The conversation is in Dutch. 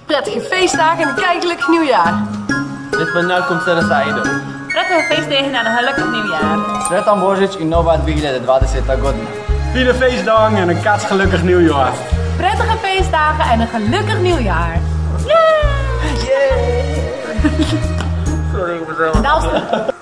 Prettige feestdagen en een keigelukkig nieuwjaar. Litmenalkum Sarasaida. Prettige feestdagen en een gelukkig nieuwjaar. Sretan Božić i Nova 2020. godina. Fijne feestdagen en een katsgelukkig nieuwjaar. Prettige feestdagen en een gelukkig nieuwjaar. Sorry, ik ben zo.